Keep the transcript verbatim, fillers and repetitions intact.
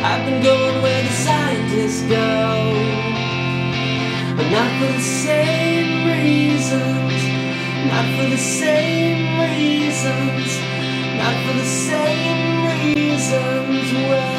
I've been going where the scientists go, but not for the same reasons, not for the same reasons, not for the same reasons. Well,